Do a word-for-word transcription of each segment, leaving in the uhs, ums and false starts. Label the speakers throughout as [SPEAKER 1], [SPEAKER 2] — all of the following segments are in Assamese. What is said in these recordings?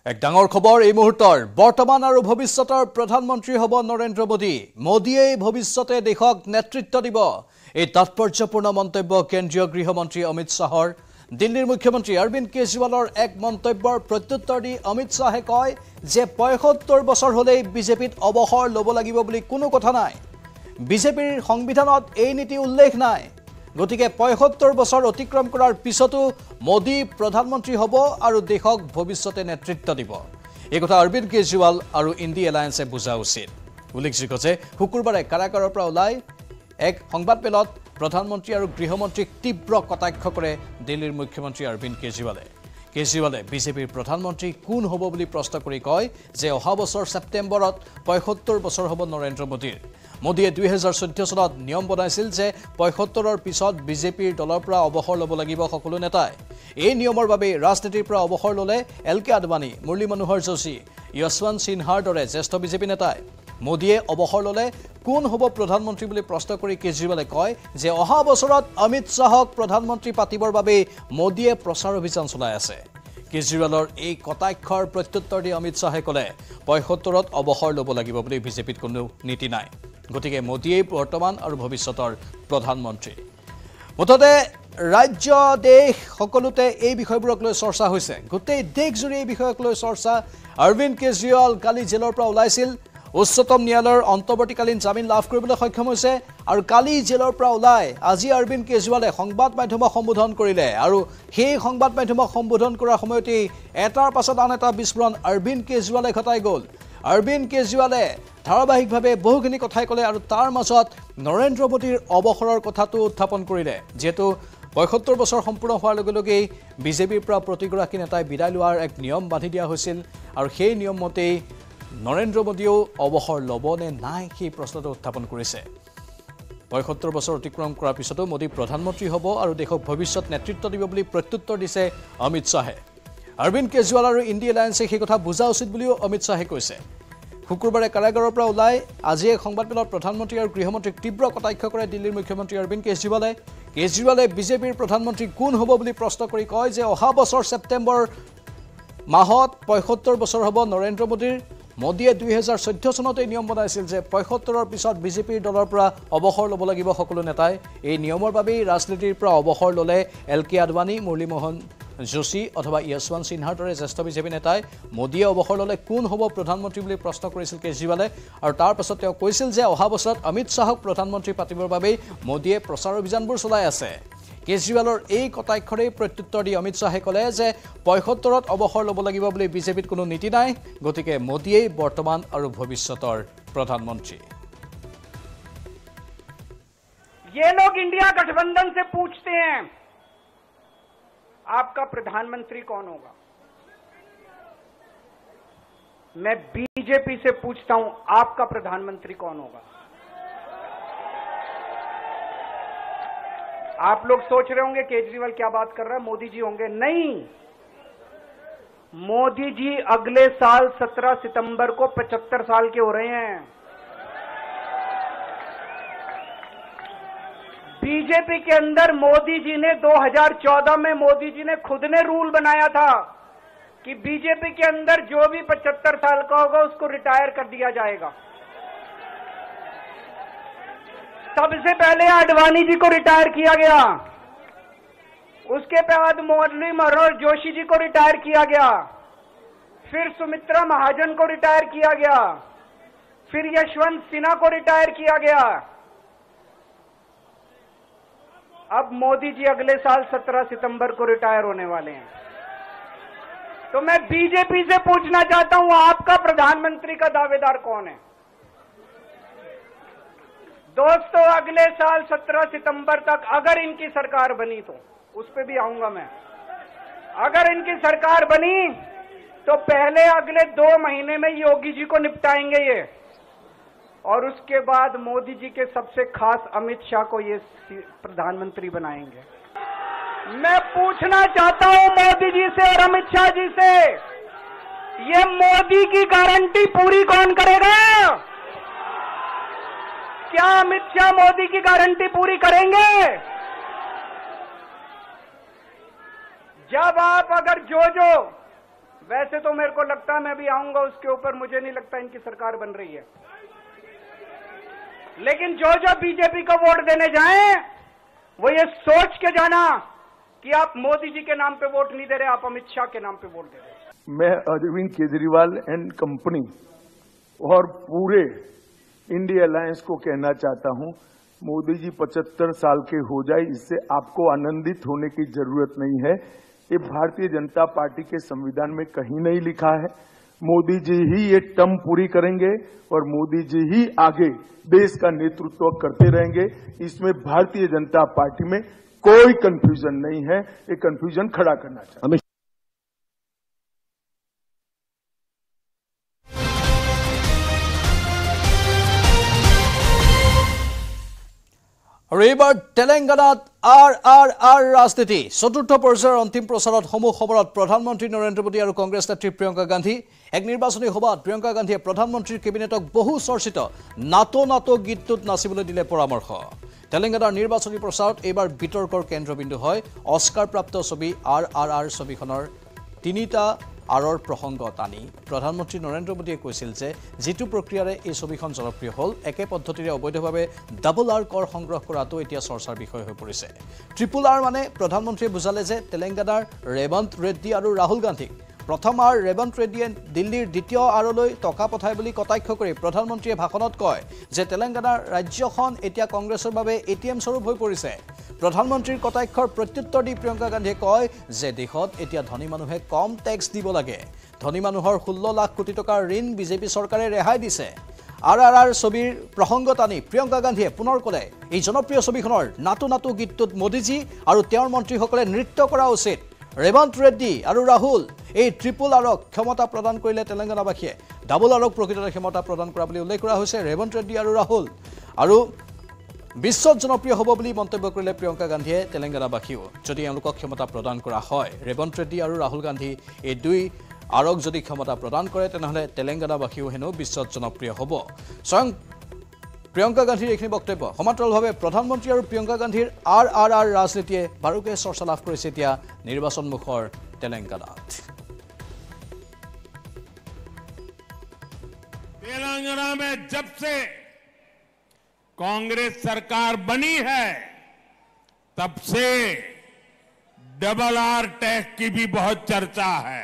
[SPEAKER 1] এক ডাঙৰ খবৰ এই মুহূৰ্তৰ বৰ্তমান আৰু ভৱিষ্যতৰ প্ৰধানমন্ত্ৰী হ'ব নৰেন্দ্ৰ মোদী মোদীয়ে ভৱিষ্যতে দেশক নেতৃত্ব দিব এই তাৎপৰ্যপূৰ্ণ মন্তব্য কেন্দ্ৰীয় গৃহমন্ত্ৰী অমিত শাহৰ দিল্লীৰ মুখ্যমন্ত্ৰী অৰবিন্দ কেজৰিৱালৰ এক মন্তব্যৰ প্ৰত্যুত্তৰ দি অমিত শাহে কয় যে পঁয়সত্তৰ বছৰ হলেই বিজেপিত অৱসৰ ল'ব লাগিব বুলি কোনো কথা নাই বিজেপিৰ সংবিধানত এই নীতি উল্লেখ নাই গতিকে পঁয়সত্তৰ বছৰ অতিক্ৰম কৰাৰ পিছতো মোদী প্ৰধানমন্ত্ৰী হ'ব আৰু দেশক ভৱিষ্যতে নেতৃত্ব দিব এই কথা অৰবিন্দ কেজৰিৱাল আৰু ইণ্ডি এলায়েন্সে বুজা উচিত উল্লেখযোগ্য যে শুকুৰবাৰে কাৰাগাৰৰ পৰা ওলাই এক সংবাদমেলত প্ৰধানমন্ত্ৰী আৰু গৃহমন্ত্ৰীক তীব্ৰ কটাক্ষ কৰে দিল্লীৰ মুখ্যমন্ত্ৰী অৰবিন্দ কেজৰিৱালে কেজৰিৱালে বিজেপিৰ প্ৰধানমন্ত্ৰী কোন হ'ব বুলি প্ৰশ্ন কৰি কয় যে অহা বছৰ ছেপ্টেম্বৰত পঁয়সত্তৰ বছৰ হ'ব নৰেন্দ্ৰ মোদীৰ মোদীয়ে দুই হাজাৰ চৈধ্য চনত নিয়ম বনাইছিল যে পঁয়সত্তৰৰ পিছত বিজেপিৰ দলৰ পৰা অৱসৰ ল'ব লাগিব সকলো নেতাই এই নিয়মৰ বাবে ৰাজনীতিৰ পৰা অৱসৰ ল'লে এল কে আদৱানী মুৰলী মনোহৰ যোশী যশৱন্ত সিনহাৰ দৰে জ্যেষ্ঠ বিজেপি নেতাই মোদীয়ে অৱসৰ ল'লে কোন হ'ব প্ৰধানমন্ত্ৰী বুলি প্ৰশ্ন কৰি কেজৰিৱালে কয় যে অহা বছৰত অমিত শাহক প্ৰধানমন্ত্ৰী পাতিবৰ বাবে মোদীয়ে প্ৰচাৰ অভিযান চলাই আছে কেজৰিৱালৰ এই কটাক্ষৰ প্ৰত্যুত্তৰ দি অমিত শাহে ক'লে পঁয়সত্তৰত অৱসৰ ল'ব লাগিব বুলি বিজেপিত কোনো নীতি নাই গতিকে মোদীয়ে বৰ্তমান আৰু ভৱিষ্যতৰ প্ৰধানমন্ত্ৰী মুঠতে ৰাজ্য দেশ সকলোতে এই বিষয়বোৰক লৈ চৰ্চা হৈছে গোটেই দেশজুৰি এই বিষয়ক লৈ চৰ্চা অৰবিন্দ কেজৰিৱাল কালি জেলৰ পৰা ওলাইছিল উচ্চতম ন্যায়ালয়ৰ অন্তৰ্বৰ্তীকালীন জামিন লাভ কৰিবলৈ সক্ষম হৈছে আৰু কালি জেলৰ পৰা ওলাই আজি অৰবিন্দ কেজৰিৱালে সংবাদ মাধ্যমক সম্বোধন কৰিলে আৰু সেই সংবাদ মাধ্যমক সম্বোধন কৰাৰ সময়তেই এটাৰ পাছত আন এটা বিস্ফোৰণ অৰবিন্দ কেজৰিৱালে ঘটাই গ'ল অৰবিন্দ কেজৰিৱালে ধাৰাবাহিকভাৱে বহুখিনি কথাই ক'লে আৰু তাৰ মাজত নৰেন্দ্ৰ মোদীৰ অৱসৰৰ কথাটো উত্থাপন কৰিলে যেহেতু পঁয়সত্তৰ বছৰ সম্পূৰ্ণ হোৱাৰ লগে লগেই বিজেপিৰ পৰা প্ৰতিগৰাকী নেতাই বিদায় লোৱাৰ এক নিয়ম বান্ধি দিয়া হৈছিল আৰু সেই নিয়ম মতেই নৰেন্দ্ৰ মোদীয়েও অৱসৰ ল'ব নে নাই সেই প্ৰশ্নটো উত্থাপন কৰিছে পঁয়সত্তৰ বছৰ অতিক্ৰম কৰাৰ পিছতো মোদী প্ৰধানমন্ত্ৰী হ'ব আৰু দেশক ভৱিষ্যত নেতৃত্ব দিব বুলি প্ৰত্যুত্তৰ দিছে অমিত শাহে অৰবিন্দ কেজৰিৱাল আৰু ইণ্ডি এলায়েন্সে সেই কথা বুজা উচিত বুলিও অমিত শাহে কৈছে শুকুৰবাৰে কাৰাগাৰৰ পৰা ওলাই আজি এক সংবাদমেলত প্ৰধানমন্ত্ৰী আৰু গৃহমন্ত্ৰীক তীব্ৰ কটাক্ষ কৰে দিল্লীৰ মুখ্যমন্ত্ৰী অৰবিন্দ কেজৰিৱালে কেজৰিৱালে বিজেপিৰ প্ৰধানমন্ত্ৰী কোন হ'ব বুলি প্ৰশ্ন কৰি কয় যে অহা বছৰ ছেপ্টেম্বৰ মাহত পঁয়সত্তৰ বছৰ হ'ব নৰেন্দ্ৰ মোদীৰ মোদীয়ে দুই হাজাৰ চৈধ্য চনতে নিয়ম বনাইছিল যে পঁয়সত্তৰৰ পিছত বিজেপিৰ দলৰ পৰা অৱসৰ ল'ব লাগিব সকলো নেতাই এই নিয়মৰ বাবেই ৰাজনীতিৰ পৰা অৱসৰ ল'লে এল কে আদৱানী মুৰলী মোহন যোশী অথবা যশৱন্ত সিনহাৰ দৰে জ্যেষ্ঠ বিজেপি নেতাই মোদীয়ে অৱসৰ ল'লে কোন হ'ব প্ৰধানমন্ত্ৰী বুলি প্ৰশ্ন কৰিছিল কেজৰিৱালে আৰু তাৰ পাছত তেওঁ কৈছিল যে অহা বছৰত অমিত শাহক প্ৰধানমন্ত্ৰী পাতিবৰ বাবেই মোদীয়ে প্ৰচাৰ অভিযানবোৰ চলাই আছে কেজৰিৱালৰ এই কটাক্ষৰেই প্ৰত্যুত্তৰ দি অমিত শাহে ক'লে যে পঁয়সত্তৰত অৱসৰ ল'ব লাগিব বুলি বিজেপিত কোনো নীতি নাই গতিকে মোদীয়েই বৰ্তমান আৰু ভৱিষ্যতৰ প্ৰধানমন্ত্ৰী
[SPEAKER 2] ये लोग इंडिया गठबंधन से पूछते हैं आपका प्रधानमंत्री कौन होगा मैं बीजेपी से पूछता हूं आपका प्रधानमंत्री कौन होगा आप लोग सोच रहे होंगे केजरीवाल क्या बात कर रहा है मोदी जी होंगे नहीं मोदी जी अगले साल सत्रह सितंबर को पचहत्तर साल के हो रहे हैं बीजेपी के अंदर मोदी जी ने दो हज़ार चौदह में मोदी जी ने खुद ने रूल बनाया था कि बीजेपी के अंदर जो भी पचहत्तर साल का होगा उसको रिटायर कर दिया जाएगा सबसे पहले आडवाणी जी को रिटायर किया गया उसके बाद मुरली मनोहर जोशी जी को रिटायर किया गया फिर सुमित्रा महाजन को रिटायर किया गया फिर यशवंत सिन्हा को रिटायर किया गया अब मोदी जी अगले साल सत्रह सितंबर को रिटायर होने वाले हैं तो मैं बीजेपी से पूछना चाहता हूं आपका प्रधानमंत्री का दावेदार कौन है दोस्तों अगले साल सत्रह सितंबर तक अगर इनकी सरकार बनी तो उस पे भी आऊंगा मैं अगर इनकी सरकार बनी तो पहले अगले दो महीने में योगी जी को निपटाएंगे ये और उसके बाद मोदी जी के सबसे खास अमित शाह को ये प्रधानमंत्री बनाएंगे मैं पूछना चाहता हूं मोदी जी से और अमित शाह जी से ये मोदी की गारंटी पूरी कौन करेगा क्या अमित शाह मोदी की गारंटी पूरी करेंगे जब आप अगर जो जो वैसे तो मेरे को लगता है मैं भी आऊंगा उसके ऊपर, मुझे नहीं लगता इनकी सरकार बन रही है। लेकिन जो जो बीजेपी को वोट देने जाएं वो ये सोच के जाना कि आप मोदी जी के नाम पे वोट नहीं दे रहे, आप अमित शाह के नाम पे वोट दे रहे हैं।
[SPEAKER 3] मैं अरविंद केजरीवाल एंड कंपनी और पूरे इंडिया अलायंस को कहना चाहता हूं, मोदी जी पचहत्तर साल के हो जाए, इससे आपको आनंदित होने की जरूरत नहीं है। ये भारतीय जनता पार्टी के संविधान में कहीं नहीं लिखा है। मोदी जी ही ये टर्म पूरी करेंगे और मोदी जी ही आगे देश का नेतृत्व करते रहेंगे। इसमें भारतीय जनता पार्टी में कोई कंफ्यूजन नहीं है। ये कंफ्यूजन खड़ा करना चाहता हूं।
[SPEAKER 1] আৰু এইবাৰ তেলেংগানাত আৰ আৰ আৰ ৰাজনীতি চতুৰ্থ পৰ্যায়ৰ অন্তিম প্ৰচাৰত সমূহ খবৰত প্ৰধানমন্ত্ৰী নৰেন্দ্ৰ মোদী আৰু কংগ্ৰেছ নেত্ৰী প্ৰিয়ংকা গান্ধী। এক নিৰ্বাচনী সভাত প্ৰিয়ংকা গান্ধীয়ে প্ৰধানমন্ত্ৰীৰ কেবিনেটক বহু চৰ্চিত নাটো নাটো গীতটোত নাচিবলৈ দিলে পৰামৰ্শ। তেলেংগানাৰ নিৰ্বাচনী প্ৰচাৰত এইবাৰ বিতৰ্কৰ কেন্দ্ৰবিন্দু হয় অস্কাৰপ্ৰাপ্ত ছবি আৰ আৰ আৰ ছবিখনৰ তিনিটা আৰৰ প্ৰসংগ টানি প্ৰধানমন্ত্ৰী নৰেন্দ্ৰ মোদীয়ে কৈছিল যে যিটো প্ৰক্ৰিয়াৰে এই ছবিখন জনপ্ৰিয় হ'ল, একে পদ্ধতিৰে অবৈধভাৱে ডাবল আৰ কৰ সংগ্ৰহ কৰাটো এতিয়া চৰ্চাৰ বিষয় হৈ পৰিছে। ট্ৰিপল আৰ মানে প্ৰধানমন্ত্ৰীয়ে বুজালে যে তেলেংগানাৰ ৰেৱন্ত ৰেড্ডী আৰু ৰাহুল গান্ধীক প্ৰথম আৰ ৰেৱন্ত ৰেড্ডীয়ে দিল্লীৰ দ্বিতীয় আৰলৈ টকা পঠায় বুলি কটাক্ষ কৰি প্ৰধানমন্ত্ৰীয়ে ভাষণত কয় যে তেলেংগানাৰ ৰাজ্যখন এতিয়া কংগ্ৰেছৰ বাবে এ টি এম স্বৰূপ হৈ পৰিছে। প্ৰধানমন্ত্ৰীৰ কটাক্ষৰ প্ৰত্যুত্তৰ দি প্ৰিয়ংকা গান্ধীয়ে কয় যে দেশত এতিয়া ধনী মানুহে কম টেক্স দিব লাগে। ধনী মানুহৰ ষোল্ল লাখ কোটি টকাৰ ঋণ বিজেপি চৰকাৰে ৰেহাই দিছে। আৰ আৰ আৰ ছবিৰ প্ৰসংগ টানি প্ৰিয়ংকা গান্ধীয়ে পুনৰ ক'লে এই জনপ্ৰিয় ছবিখনৰ নাটো নাটো গীতটোত মোদীজী আৰু তেওঁৰ মন্ত্ৰীসকলে নৃত্য কৰা উচিত। ৰেৱন্ত ৰেড্ডী আৰু ৰাহুল এই ট্ৰিপল আৰক ক্ষমতা প্ৰদান কৰিলে তেলেংগানাবাসীয়ে ডাবল আৰক প্ৰকৃততে ক্ষমতা প্ৰদান কৰা বুলি উল্লেখ কৰা হৈছে ৰেৱন্ত ৰেড্ডী আৰু ৰাহুল। আৰু বিশ্বত জনপ্ৰিয় হ'ব বুলি মন্তব্য কৰিলে প্ৰিয়ংকা গান্ধীয়ে তেলেংগানাবাসীও। যদি এওঁলোকক ক্ষমতা প্ৰদান কৰা হয়, ৰেৱন্ত ৰেড্ডী আৰু ৰাহুল গান্ধী এই দুই আৰক যদি ক্ষমতা প্ৰদান কৰে, তেনেহ'লে তেলেংগানাবাসীও হেনো বিশ্বত জনপ্ৰিয় হ'ব। স্বয়ং প্ৰিয়ংকা গান্ধীৰ এইখিনি বক্তব্য সমান্তৰালভাৱে প্ৰধানমন্ত্ৰী আৰু প্ৰিয়ংকা গান্ধীৰ আৰ আৰ আৰ ৰাজনীতিয়ে বাৰুকৈ চৰ্চা লাভ কৰিছে এতিয়া নিৰ্বাচনমুখৰ তেলেংগানাত।
[SPEAKER 4] तेलंगाना में जब से कांग्रेस सरकार बनी है, तब से डबल आर टैक्स की भी बहुत चर्चा है।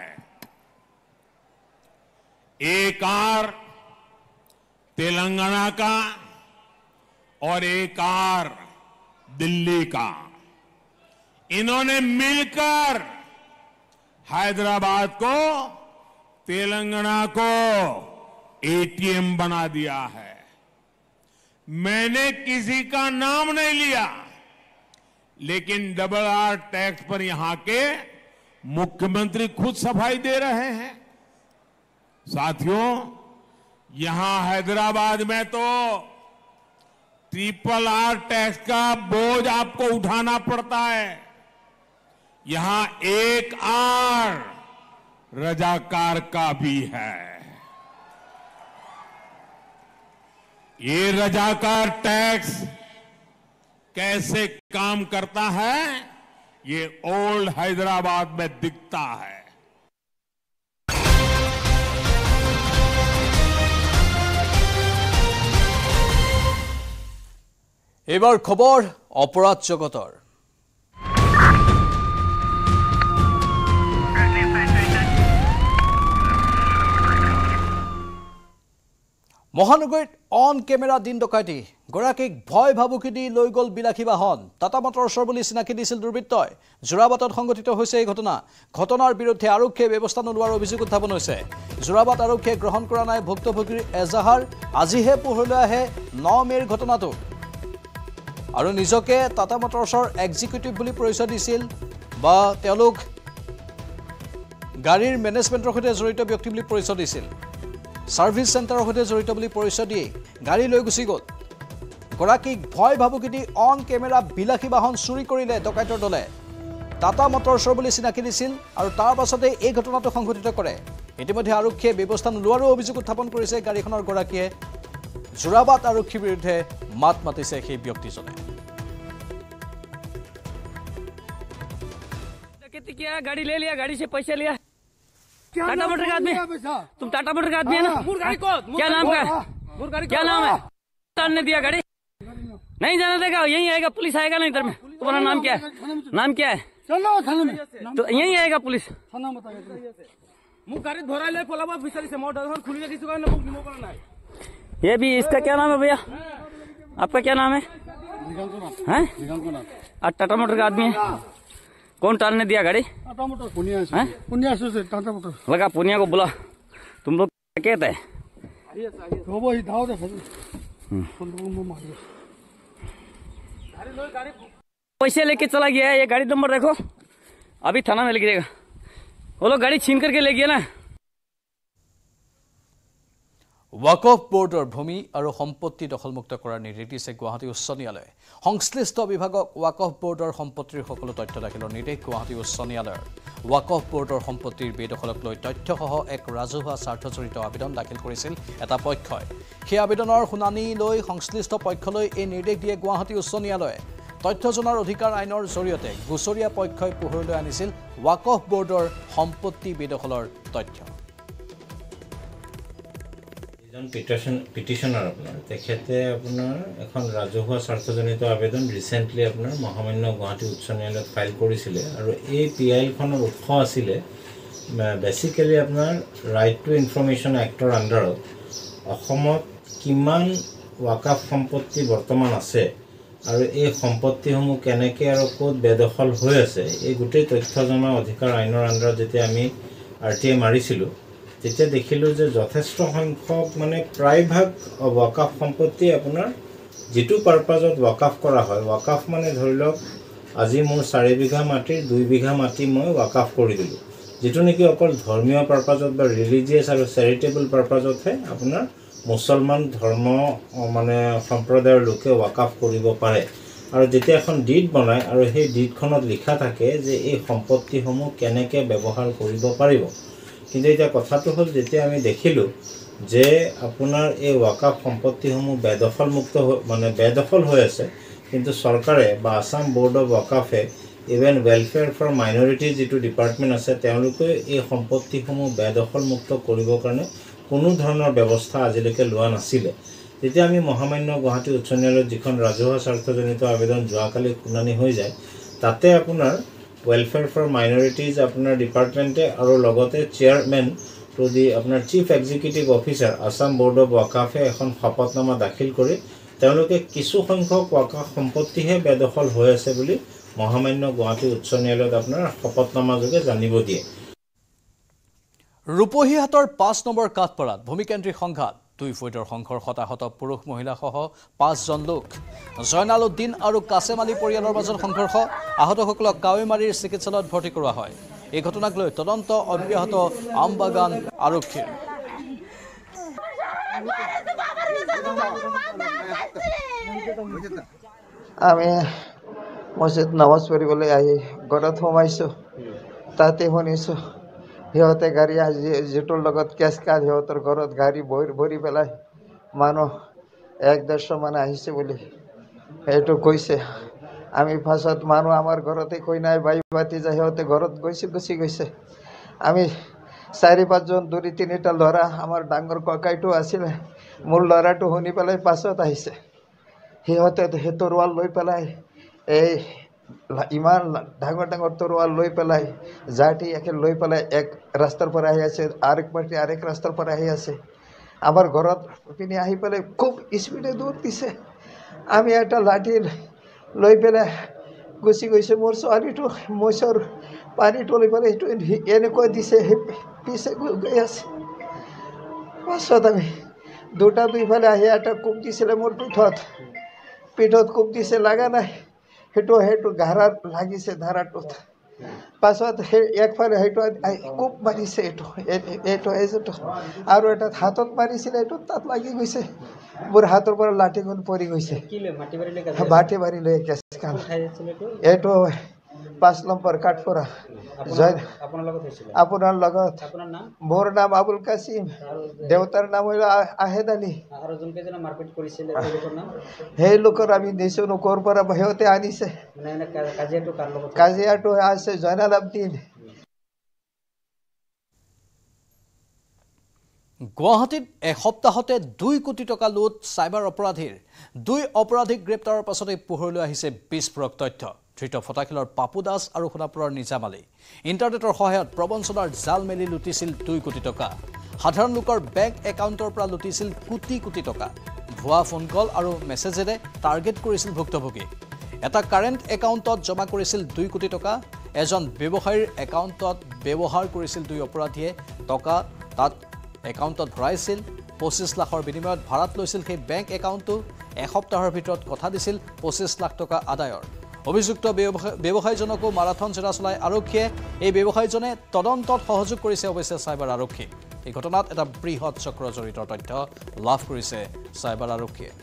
[SPEAKER 4] एक आर तेलंगाना का और एक आर दिल्ली का, इन्होंने मिलकर हैदराबाद को तेलंगाना को ए टी एम बना दिया है। मैंने किसी का नाम नहीं लिया, लेकिन डबल आर टैक्स पर यहां के मुख्यमंत्री खुद सफाई दे रहे हैं। साथियों, यहां हैदराबाद में तो ट्रिपल आर टैक्स का बोझ आपको उठाना पड़ता है। यहां एक आर रजाकार का भी है। ये रजाकार टैक्स कैसे काम करता है, ये ओल्ड हैदराबाद में दिखता है।
[SPEAKER 1] এইবাৰ খবৰ অপৰাধ জগতৰ। মহানগৰীত অন কেমেৰা দিন ডকাইতি, গৰাকীক ভয় ভাবুকি দি লৈ গ'ল বিলাসী বাহন। টাটা মটৰ্ছৰ বুলি চিনাকি দিছিল দুৰ্বৃত্তই। যোৰাবাটত সংঘটিত হৈছে এই ঘটনা। ঘটনাৰ বিৰুদ্ধে আৰক্ষীয়ে ব্যৱস্থা নোলোৱাৰ অভিযোগ উত্থাপন হৈছে। যোৰাবাট আৰক্ষীয়ে গ্ৰহণ কৰা নাই ভুক্তভোগীৰ এজাহাৰ। আজিহে পোহৰলৈ আহে ন মে'ৰ ঘটনাটো। আৰু নিজকে টাটা মটৰ্ছৰ এক্সিকিউটিভ বুলি পৰিচয় দিছিল বা তেওঁলোক গাড়ীৰ মেনেজমেণ্টৰ সৈতে জড়িত ব্যক্তি বুলি পৰিচয় দিছিল। সাৰ্ভিস চেণ্টাৰৰ সৈতে জড়িত বুলি পৰিচয় দিয়ে গাড়ী লৈ গুচি গ'ল। গৰাকীক ভয় ভাবুকি দি অন কেমেৰা বিলাসী বাহন চুৰি কৰিলে ডকাইতৰ দলে। টাটা মটৰ্ছৰ বুলি চিনাকি দিছিল আৰু তাৰ পাছতে এই ঘটনাটো সংঘটিত কৰে। ইতিমধ্যে আৰক্ষীয়ে ব্যৱস্থা নোলোৱাৰো অভিযোগ উত্থাপন কৰিছে গাড়ীখনৰ গৰাকীয়ে। যোৰাবাট আৰক্ষীৰ বিৰুদ্ধে মাত মাতিছে সেই ব্যক্তিজনে।
[SPEAKER 5] किया गाड़ी ले लिया, गाड़ी से पैसे लिया, टाटा मोटर का आदमी, तुम टाटा मोटर का आदमी है ना? क्या नाम का क्या नाम है? ने दिया गाड़ी नहीं जाने देगा, यही आएगा पुलिस आएगा ना इधर में। तुम्हारा नाम क्या है? नाम क्या है?
[SPEAKER 6] चलो थाने में
[SPEAKER 5] तो यही आएगा पुलिस।
[SPEAKER 6] थाना बताइए
[SPEAKER 5] ये भी इसका क्या नाम है भैया? आपका क्या नाम है? हैं? आज टाटा मोटर का आदमी है। कौन टालने दिया गाड़ी?
[SPEAKER 6] टाटा मोटर पुनिया से पुनिया से टाटा मोटर
[SPEAKER 5] लगा पुनिया को बुला। तुम लोग क्या कहते हैं?
[SPEAKER 6] तो वो ही धाव दे
[SPEAKER 5] पैसे लेके चला गया है। ये गाड़ी नंबर देखो, अभी थाना में लिख देगा। वो लोग गाड़ी छीन करके ले गया ना।
[SPEAKER 1] ৱাকফ বোৰ্ডৰ ভূমি আৰু সম্পত্তি দখলমুক্ত কৰাৰ নিৰ্দেশ দিছে গুৱাহাটী উচ্চ ন্যায়ালয়ে। সংশ্লিষ্ট বিভাগক ৱাকফ বোৰ্ডৰ সম্পত্তিৰ সকলো তথ্য দাখিলৰ নিৰ্দেশ গুৱাহাটী উচ্চ ন্যায়ালয়ৰ। ৱাকফ বোৰ্ডৰ সম্পত্তিৰ বেদখলক লৈ তথ্যসহ এক ৰাজহুৱা স্বাৰ্থজড়িত আবেদন দাখিল কৰিছিল এটা পক্ষই। সেই আবেদনৰ শুনানি লৈ সংশ্লিষ্ট পক্ষলৈ এই নিৰ্দেশ দিয়ে গুৱাহাটী উচ্চ ন্যায়ালয়ে। তথ্য জনাৰ অধিকাৰ আইনৰ জৰিয়তে গোচৰীয়া পক্ষই পোহৰলৈ আনিছিল ৱাকফ বোৰ্ডৰ সম্পত্তি বেদখলৰ তথ্য।
[SPEAKER 7] এজন পিটিশন পিটিশনাৰ আপোনাৰ তেখেতে আপোনাৰ এখন ৰাজহুৱা স্বাৰ্থজনিত আবেদন ৰিসেন্টলি আপোনাৰ মহামান্য গুৱাহাটী উচ্চ ন্যায়ালয়ত ফাইল কৰিছিলে আৰু এই পিআইএলখনৰ উৎস আছিলে বেসিক্যালি আপোনাৰ ৰাইট টু ইনফৰমেশ্যন এক্টৰ আণ্ডাৰত অসমত কিমান ৱাকফ সম্পত্তি বৰ্তমান আছে আৰু এই সম্পত্তিসমূহ কেনেকৈ আৰু ক'ত বেদখল হৈ আছে এই গোটেই তথ্য জমা অধিকাৰ আইনৰ আণ্ডাৰত যেতিয়া আমি আৰ টি আই মাৰিছিলোঁ তেতিয়া দেখিলোঁ যে যথেষ্ট সংখ্যক মানে প্ৰায়ভাগ ৱাকফ সম্পত্তি আপোনাৰ যিটো পাৰপাজত ৱাকফ কৰা হয় ৱাকফ মানে ধৰি লওক আজি মোৰ চাৰি বিঘা মাটিৰ দুই বিঘা মাটি মই ৱাকফ কৰি দিলোঁ যিটো নেকি অকল ধৰ্মীয় পাৰপাজত বা ৰিলিজিয়াছ আৰু চেৰিটেবল পাৰপাজতহে আপোনাৰ মুছলমান ধৰ্ম মানে সম্প্ৰদায়ৰ লোকে ৱাকফ কৰিব পাৰে আৰু যেতিয়া এখন ডিড বনায় আৰু সেই ডিডখনত লিখা থাকে যে এই সম্পত্তিসমূহ কেনেকৈ ব্যৱহাৰ কৰিব পাৰিব। কিন্তু এটা কথাটো হ'ল যেতিয়া আমি দেখিলোঁ যে আপোনাৰ এই ৱাকফ সম্পত্তিসমূহ বেদখলমুক্ত মানে বেদখল হৈ আছে কিন্তু চৰকাৰে বা আসাম বোৰ্ড অফ ৱাকফে ইভেন ৱেলফেয়াৰ ফৰ মাইনৰিটি যিটো ডিপাৰ্টমেণ্ট আছে তেওঁলোকে এই সম্পত্তিসমূহ বেদখলমুক্ত কৰিবৰ কাৰণে কোনো ধৰণৰ ব্যৱস্থা আজিলৈকে লোৱা নাছিলে। যেতিয়া আমি মহামান্য গুৱাহাটী উচ্চ ন্যায়ালয়ত যিখন ৰাজহুৱা স্বাৰ্থজনিত আবেদন যোৱাকালি শুনানি হৈ যায় তাতে আপোনাৰ ৱেলফেয়াৰ ফৰ মাইনৰিটিজ আপোনাৰ ডিপাৰ্টমেণ্টে আৰু লগতে চেয়াৰমেন টু দি আপোনাৰ chief executive officer Assam board of ৱাকফে এখন শপতনামা দাখিল কৰি তেওঁলোকে কিছু সংখ্যক ৱাকফ সম্পত্তিহে বেদখল হৈ আছে বুলি মহামান্য গুৱাহাটী উচ্চ ন্যায়ালয়ত আপোনাৰ শপতনামা যোগে জানিব দিয়ে।
[SPEAKER 1] ৰূপহীহাটৰ পাঁচ নম্বৰ কাঠপাৰাত ভূমিকেন্দ্ৰিক সংঘাত দুই ফৈদৰ সংঘৰ্ষত আহত পুৰুষ মহিলাসহ পাঁচজন লোক। জয়নাল উদ্দিন আৰু কাছেম আলী পৰিয়ালৰ মাজত সংঘৰ্ষ। আহতসকলক কাৱৈমাৰীৰ চিকিৎসালয়ত ভৰ্তি কৰোৱা হয়। এই ঘটনাক লৈ তদন্ত অব্যাহত আমবাগান আৰক্ষীৰ।
[SPEAKER 8] আমি মছজিদ নামাজ পঢ়িবলৈ আহি ঘৰত সোমাইছোঁ তাতে শুনিছোঁ সিহঁতে গাড়ী যিটোৰ লগত কেচ কাজ সিহঁতৰ ঘৰত গাড়ী ভৰি ভৰি পেলাই মানুহ এক ডেৰশ মানে আহিছে বুলি সেইটো কৈছে। আমি ফাৰ্ষ্টত মানুহ আমাৰ ঘৰতে কৈ নাই বাই বাতি যায় সিহঁতে ঘৰত গৈছে গুচি গৈছে। আমি চাৰি পাঁচজন দুই তিনিটা ল'ৰা আমাৰ ডাঙৰ ককাইটো আছিলে মোৰ ল'ৰাটো শুনি পেলাই পাছত আহিছে। সিহঁতে সেই তৰোৱাল লৈ পেলাই এই ইমান ডাঙৰ ডাঙৰ তৰোৱাল লৈ পেলাই জাতি একে লৈ পেলাই এক ৰাস্তাৰ পৰা আহি আছে আৰেক পাৰ্টি আৰেক ৰাস্তাৰ পৰা আহি আছে। আমাৰ ঘৰত পিনে আহি পেলাই খুব স্পীডে দৌৰ দিছে। আমি এটা লাঠি লৈ পেলাই গুচি গৈছোঁ। মোৰ ছোৱালীটো মচৰ পানীটো লৈ পেলাই সেইটো এনেকৈ দিছে সেই পিছে গৈ আছে। পাছত আমি দুটা দুইফালে আহি এটা কোব দিছিলে মোৰ পিঠত পিঠত কোব দিছে লগা নাই সেইটো সেইটো ঘাৰাত লাগিছে ধাৰাটোত। পাছত সেই একফালে সেইটো কোব মাৰিছে এইটো এইটো এইটো আৰু এটা হাতত মাৰিছিলে এইটো তাত লাগি গৈছে। মোৰ হাতৰ পৰা লাঠিখন পৰি গৈছে মাটি মাৰি লৈ কেচকাল এইটো পাঁচ নম্বৰ কাঠপৰা। জয় আপোনাৰ লগত মোৰ নাম আবুল কাছিম দেউতাৰ নাম হ'ল আহেদ আলী। সেই লোকৰ আমি নিছোঁ ক'ৰ পৰা সিহঁতে আনিছে। কাজিয়াটো আছে জয়নাল আব্দিন।
[SPEAKER 1] গুৱাহাটীত এসপ্তাহতে দুই কোটি টকা লুট সাইবাৰ অপৰাধীৰ দুই অপৰাধীক গ্ৰেপ্তাৰৰ পাছতে পোহৰলৈ আহিছে বিস্ফোৰক তথ্য ধৃত ফটাখিলৰ পাপু দাস আৰু সোণাপুৰৰ নিজাম আলী ইণ্টাৰনেটৰ সহায়ত প্ৰবঞ্চনাৰ জাল মেলি লুটিছিল দুই কোটি টকা সাধাৰণ লোকৰ বেংক একাউণ্টৰ পৰা লুটিছিল কোটি কোটি টকা ভুৱা ফোন কল আৰু মেছেজেৰে টাৰ্গেট কৰিছিল ভুক্তভোগী এটা কাৰেণ্ট একাউণ্টত জমা কৰিছিল দুই কোটি টকা এজন ব্যৱসায়ীৰ একাউণ্টত ব্যৱহাৰ কৰিছিল দুই অপৰাধীয়ে টকা তাত একাউণ্টত ভৰাইছিল পঁচিছ লাখৰ বিনিময়ত ভাড়াত লৈছিল সেই বেংক একাউণ্টটো এসপ্তাহৰ ভিতৰত কথা দিছিল পঁচিছ লাখ টকা আদায়ৰ অভিযুক্ত ব্যৱসায়ীজনকো মাৰাথন জেৰা চলাই আৰক্ষীয়ে এই ব্যৱসায়ীজনে তদন্তত সহযোগ কৰিছে অৱশ্যে চাইবাৰ আৰক্ষী এই ঘটনাত এটা বৃহৎ চক্ৰ জড়িত তথ্য লাভ কৰিছে চাইবাৰ আৰক্ষীয়ে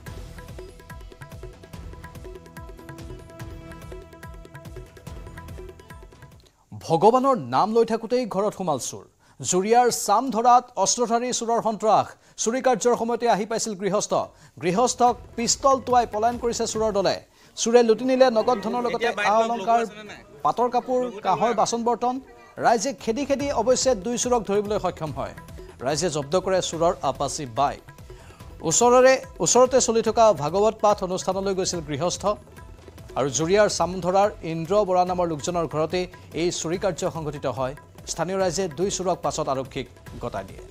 [SPEAKER 1] ভগৱানৰ নাম লৈ থাকোঁতেই ঘৰত সোমাল চোৰ জুৰিয়াৰ চাম ধৰাত অস্ত্ৰধাৰী চোৰৰ সন্ত্ৰাস চুৰি কাৰ্যৰ সময়তে আহি পাইছিল গৃহস্থ গৃহস্থক পিস্তল টুৱাই পলায়ন কৰিছে চোৰৰ দলে চুৰে লুটি নিলে নগদ ধনৰ লগতে আ অলংকাৰ পাটৰ কাপোৰ কাঁহৰ বাচন বৰ্তন ৰাইজে খেদি খেদি অৱশ্যে দুই চোৰক ধৰিবলৈ সক্ষম হয় ৰাইজে জব্দ কৰে চোৰৰ আপাচি বাইক ওচৰৰে ওচৰতে চলি থকা ভাগৱত পাঠ অনুষ্ঠানলৈ গৈছিল গৃহস্থ আৰু জুৰিয়াৰ চামধৰাৰ ইন্দ্ৰ বৰা নামৰ লোকজনৰ ঘৰতে এই চুৰি কাৰ্য সংঘটিত হয় স্থানীয় ৰাইজে দুই চোৰক পাছত আৰক্ষীক গতাই দিয়ে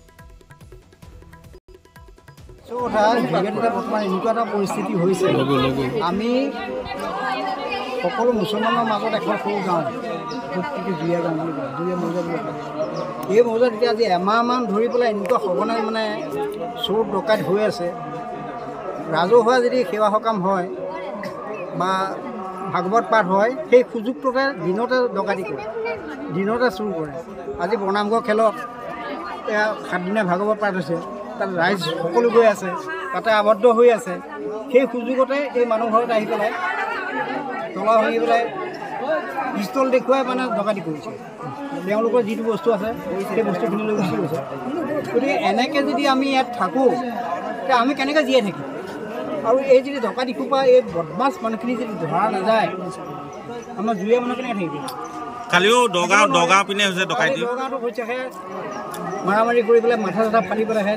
[SPEAKER 9] বৰ্তমান এনেকুৱা এটা পৰিস্থিতি হৈছে আমি সকলো মুছলমানৰ মাজত এখন সৰু গাঁও প্ৰত্যেকে জুৰীয়া গাঁও বুলি কয় জুৰীয়া মৌজা বুলি কয় এই মৌজাত এতিয়া আজি এমাহমান ধৰি পেলাই এনেকুৱা সঘনাই মানে চোৰ ডকাইত হৈ আছে ৰাজহুৱা যদি সেৱা সকাম হয় বা ভাগৱত পাঠ হয় সেই সুযোগটোতে দিনতে ডকাইতি কৰে দিনতে চুৰ কৰে আজি বৰ্ণামঘৰ খেলত এয়া সাতদিনীয়া ভাগৱত পাঠ হৈছে তাত ৰাইজ সকলো গৈ আছে তাতে আবদ্ধ হৈ আছে সেই সুযোগতে এই মানুহ ঘৰত আহি পেলাই তলা ভাঙি পেলাই পিষ্টল দেখুৱাই মানে ডকাইতি কৰিছে তেওঁলোকৰ যিটো বস্তু আছে সেই বস্তুখিনি লৈ গুচি গৈছে গতিকে এনেকৈ যদি আমি ইয়াত থাকোঁ তেতিয়া আমি কেনেকৈ জীয়াই থাকিম আৰু এই যদি ডকাইতি খোপা এই বদমাছ মানুহখিনি যদি ধৰা নাযায় আমাৰ জুৰীয়া মানুহ কেনেকৈ থাকিব
[SPEAKER 10] কালিও দগাঁও দগাঁও পিনে হৈছে ডকাইতি
[SPEAKER 9] দগাঁওটো হৈছেহে মাৰামাৰি কৰি পেলাই মাথা চাথা ফালি পেলাইহে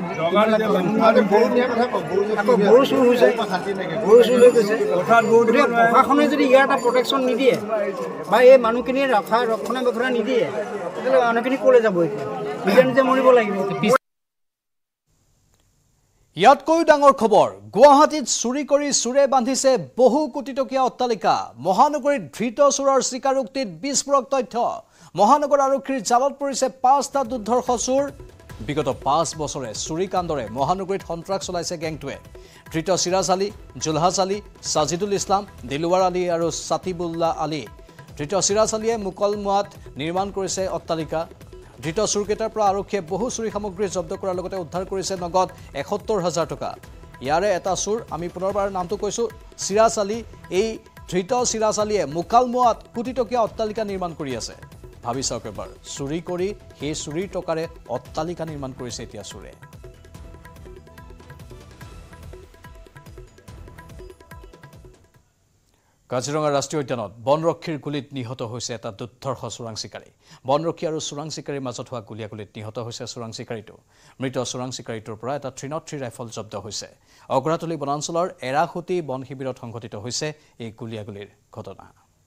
[SPEAKER 9] আকৌ গৰু চুৰ হৈছে গৰু চুৰ হৈ গৈছে গতিকে প্ৰশাসনে যদি ইয়াৰ এটা প্ৰটেকশ্যন নিদিয়ে বা এই মানুহখিনিৰ ৰখা ৰক্ষণাবেক্ষণ নিদিয়ে তেতিয়াহ'লে মানুহখিনি ক'লৈ যাব এতিয়া নিজে নিজে মৰিব লাগিব
[SPEAKER 1] ইয়াতকৈও ডাঙৰ খবৰ গুৱাহাটীত চুৰি কৰি চুৰে বান্ধিছে বহু কোটি টকীয়া অট্টালিকা মহানগৰীত ধৃত চোৰৰ স্বীকাৰোক্তিত বিস্ফোৰক তথ্য মহানগৰ আৰক্ষীৰ জালত পৰিছে পাঁচটা দুৰ্ধৰ্ষ চোৰ বিগত পাঁচ বছৰে চুৰি কাণ্ডৰে মহানগৰীত সন্ত্ৰাস চলাইছে গেংটোৱে ধৃত চিৰাজ আলী জুলহাজ আলী সাজিদুল ইছলাম দিলৱাৰ আলী আৰু সাতিবুল্লাহ আলী ধৃত চিৰাজ আলীয়ে মুকলমুৱাত নিৰ্মাণ কৰিছে অট্টালিকা ধৃত চোৰকেইটাৰ পৰা আৰক্ষীয়ে বহু চুৰি সামগ্ৰী জব্দ কৰাৰ লগতে উদ্ধাৰ কৰিছে নগদ এসত্তৰ হাজাৰ টকা ইয়াৰে এটা চোৰ আমি পুনৰবাৰ নামটো কৈছোঁ চিৰাজ আলী এই ধৃত চিৰাজ আলীয়ে মুকালমুৱাত কোটি টকীয়া অট্টালিকা নিৰ্মাণ কৰি আছে ভাবি চাওক এবাৰ চুৰি কৰি সেই চুৰিৰ টকাৰে অট্টালিকা নিৰ্মাণ কৰিছে এতিয়া চোৰে কাজিৰঙা ৰাষ্ট্ৰীয় উদ্যানত বনৰক্ষীৰ গুলীত নিহত হৈছে এটা দুৰ্ধৰ্ষ চোৰাং চিকাৰী বনৰক্ষী আৰু চোৰাং চিকাৰীৰ মাজত হোৱা গুলীয়াগুলীত নিহত হৈছে চোৰাং চিকাৰীটো মৃত চোৰাং চিকাৰীটোৰ পৰা এটা থ্ৰী নট থ্ৰী ৰাইফল জব্দ হৈছে অগ্ৰাতলী বনাঞ্চলৰ এৰাসুতি বন শিবিৰত সংঘটিত হৈছে এই গুলীয়াগুলীৰ ঘটনা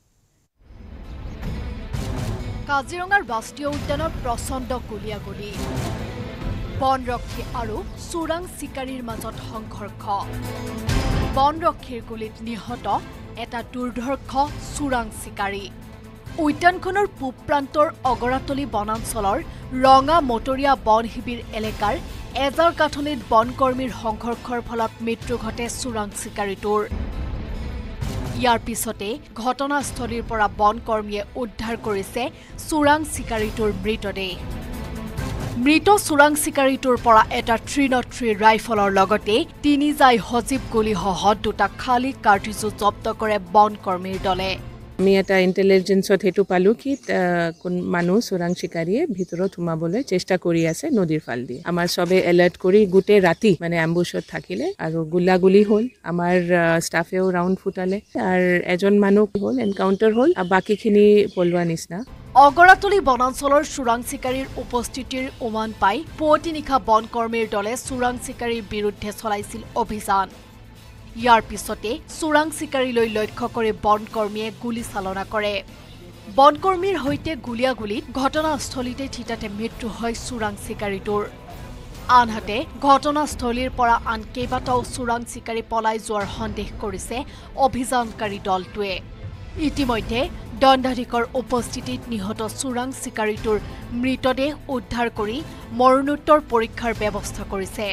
[SPEAKER 11] কাজিৰঙাৰ ৰাষ্ট্ৰীয় উদ্যানত প্ৰচণ্ড গুলীয়াগুলী বনৰক্ষী আৰু চোৰাং চিকাৰীৰ মাজত সংঘৰ্ষ বনৰক্ষীৰ গুলীত নিহত এটা দুৰ্ধৰ্ষ চোৰাং চিকাৰী উদ্যানখনৰ পূব প্ৰান্তৰ অগৰাতলী বনাঞ্চলৰ ৰঙা মটৰীয়া বন শিবিৰ এলেকাৰ এজাৰ কাঠনিত বনকৰ্মীৰ সংঘৰ্ষৰ ফলত মৃত্যু ঘটে চোৰাং চিকাৰীটোৰ ইয়াৰ পিছতে ঘটনাস্থলীৰ পৰা বনকৰ্মীয়ে উদ্ধাৰ কৰিছে চোৰাং চিকাৰীটোৰ মৃতদেহ মৃত চোৰাং চিকাৰীটোৰ পৰা এটা থ্ৰী নট থ্ৰী ৰাইফলৰ লগতে তিনি জাই সজীৱ গুলীসহ দুটা খালী কাৰ্টিজো জব্দ কৰে বনকৰ্মীৰ দলে
[SPEAKER 12] আমি এটা ইন্টেলিজেন্সত হেতু পালো কি কোন মানুহ চোৰাং চিকাৰীয়ে ভিতৰত সোমাবলৈ চেষ্টা কৰি আছে নদীৰ ফাল দি আমাৰ সবে এলাৰ্ট কৰি গুটে ৰাতি মানে এম্বুশত থাকিলে আৰু গুলাগুলি হ'ল আমাৰ ষ্টাফেও ৰাউণ্ড ফুটালে আৰু এজন মানুহ হ'ল এনকাউন্টাৰ হ'ল আৰু বাকিখিনি পলোৱা নিচিনা
[SPEAKER 11] অগৰাতলী বনাঞ্চলৰ চোৰাং চিকাৰীৰ উপস্থিতিৰ উমান পাই পুৱতি নিশা বনকৰ্মীৰ দলে চোৰাং চিকাৰীৰ বিৰুদ্ধে চলাইছিল অভিযান ইয়াৰ পিছতে চোৰাং চিকাৰীলৈ লক্ষ্য কৰি বনকৰ্মীয়ে গুলী চালনা কৰে বনকৰ্মীৰ হৈতে গুলিয়াগুলিত ঘটনাস্থলীতে থিতাতে মৃত্যু হয় চোৰাং চিকাৰীটোৰ আনহাতে ঘটনাস্থলীৰ পৰা আন কেইবাটাও চোৰাং চিকাৰী পলাই যোৱাৰ সন্দেহ কৰিছে অভিযানকাৰী দলটোৱে ইতিমধ্যে দণ্ডাধীশৰ উপস্থিতিত নিহত চোৰাং চিকাৰীটোৰ মৃতদেহ উদ্ধাৰ কৰি মৰণোত্তৰ পৰীক্ষাৰ ব্যৱস্থা কৰিছে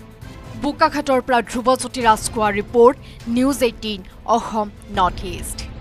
[SPEAKER 11] বোকাখাটৰ পৰা ধ্ৰুৱজ্যোতি ৰাজখোৱাৰ report news eighteen Assam north east.